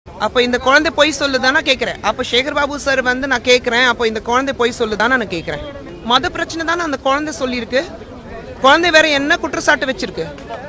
அப்ப இந்த குழந்தை பொய் சொல்லுதானா கேக்குறேன். அப்ப சேகர் பாபு சார் வந்து நான் கேக்குறேன், அப்ப இந்த குழந்தை பொய் சொல்லுதானா நான் கேக்குறேன். மத பிரச்சனை தானே அந்த குழந்தை சொல்லியிருக்கு. குழந்தை வேற என்ன குற்றச்சாட்டு வச்சிருக்கு?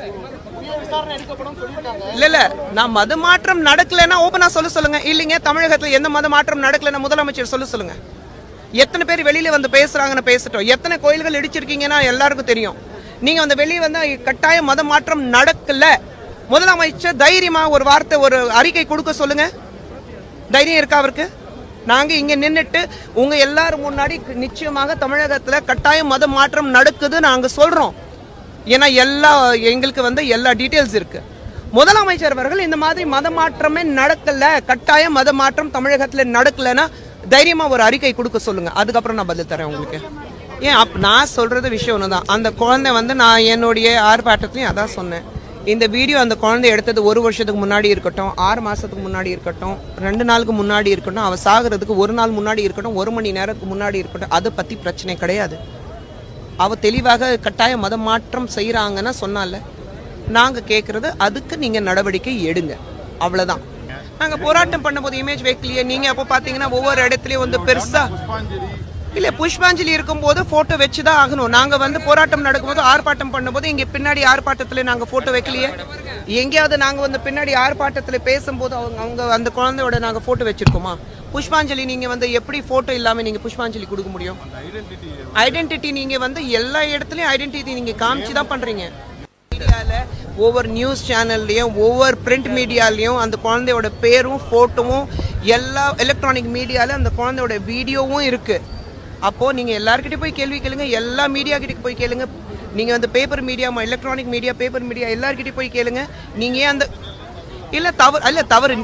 இல்ல நான் மத மாற்றம் நடக்கலன்னா ஓபனா சொல்லுங்க. இல்லைங்க தமிழகத்துல எந்த மத மாற்றம் நடக்கலன்னா முதலமைச்சர் சொல்லுங்க. எத்தனை பேர் வெளியில வந்து பேசுறாங்கன்னு பேசட்டும். எத்தனை கோயில்கள் இடிச்சிருக்கீங்கன்னா எல்லாருக்கும் தெரியும். நீங்க வந்து வெளியே வந்து கட்டாய மத மாற்றம் நடக்கல, முதலமைச்சர் தைரியமா ஒரு வார்த்தை ஒரு அறிக்கை கொடுக்க சொல்லுங்க. தைரியம் இருக்கா அவருக்கு? நாங்க இங்க நின்னுட்டு உங்க எல்லாரும் முன்னாடி நிச்சயமாக தமிழகத்துல கட்டாய மத மாற்றம் நடக்குது நாங்க சொல்றோம். ஏன்னா எங்களுக்கு வந்து எல்லா டீடைல்ஸ் இருக்கு. முதலமைச்சர் அவர்கள் இந்த மாதிரி மத மாற்றமே நடக்கல, கட்டாய மத மாற்றம் தமிழகத்துல நடக்கலன்னா தைரியமா ஒரு அறிக்கை கொடுக்க சொல்லுங்க. அதுக்கப்புறம் நான் பதில் தரேன் உங்களுக்கு. ஏன் நான் சொல்றது விஷயம் ஒண்ணுதான். அந்த குழந்தை வந்து நான் என்னுடைய ஆர்ப்பாட்டத்திலையும் அதான் சொன்னேன். இந்த வீடியோ அந்த குழந்தை எடுத்தது 1 வருஷத்துக்கு முன்னாடி இருக்கட்டும், 6 மாசத்துக்கு முன்னாடி இருக்கட்டும், 2 நாளுக்கு முன்னாடி இருக்கட்டும், அவ சாகிறதுக்கு 1 நாள் முன்னாடி இருக்கட்டும், 1 மணி நேரத்துக்கு முன்னாடி இருக்கட்டும், அதை பத்தி பிரச்சனை கிடையாது. அவ தெளிவாக கட்டாய மத மாற்றம் செய்யறாங்கன்னா சொன்னால நாங்க கேட்கறது அதுக்கு நீங்க நடவடிக்கை எடுங்க, அவ்வளவுதான். நாங்க போராட்டம் பண்ணும்போது இமேஜ் வைக்கலையே. நீங்க அப்போ பாத்தீங்கன்னா ஒவ்வொரு இடத்துலயும் வந்து பெருசா இல்ல புஷ்பாஞ்சலி இருக்கும்போது போட்டோ வச்சுதான் ஆகணும். நாங்க வந்து போராட்டம் நடக்கும்போது ஆர்ப்பாட்டம் பண்ணும்போது இங்க பின்னாடி ஆர்ப்பாட்டத்துல நாங்க போட்டோ வைக்கலையே. எங்கேயாவது நாங்க வந்து பின்னாடி ஆர்ப்பாட்டத்துல பேசும்போது அவங்க அந்த குழந்தையோட நாங்க போட்டோ வச்சிருக்கோமா? புஷ்பாஞ்சலி நீங்க வந்து எப்படி போட்டோ இல்லாம நீங்க புஷ்பாஞ்சலி கொடுக்க முடியும்? ஐடென்டிட்டி நீங்க வந்து எல்லா இடத்துலயும் ஐடென்டிட்டி நீங்க காமிச்சுதான் பண்றீங்க. மீடியால ஒவ்வொரு நியூஸ் சேனல்லயும் ஒவ்வொரு பிரிண்ட் மீடியாலயும் அந்த குழந்தையோட பேரும் போட்டோவும் எல்லா எலக்ட்ரானிக் மீடியால அந்த குழந்தையோட வீடியோவும் இருக்கு. அப்போ நீங்க எல்லார்கிட்ட போய் கேள்வி கேளுங்க, எல்லா மீடியா கிட்ட போய் கேளுங்க. நீங்க வந்து paper media, electronic media, paper media எல்லார்கிட்ட போய் கேளுங்க. நீங்க ஏன் அந்த தவறு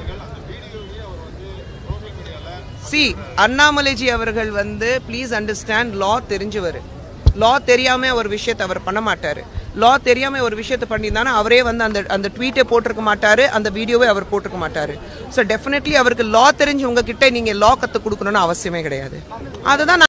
அண்ணாமலைஜி அவர்கள் வந்து ப்ளீஸ் அண்டர்ஸ்டாண்ட், லா தெரிஞ்சவர். லா தெரியாம ஒரு விஷயத்தை அவர் பண்ண மாட்டாரு. லா தெரியாம ஒரு விஷயத்தை பண்ணியிருந்தானா அவரே வந்து அந்த ட்வீட்டை போட்டிருக்க மாட்டாரு, அந்த வீடியோவை அவர் போட்டிருக்க மாட்டாரு. ஸோ டெஃபினெட்லி அவருக்கு லா தெரிஞ்சு உங்ககிட்ட நீங்க லா கத்து கொடுக்கணும்னு அவசியமே கிடையாது. அதுதான்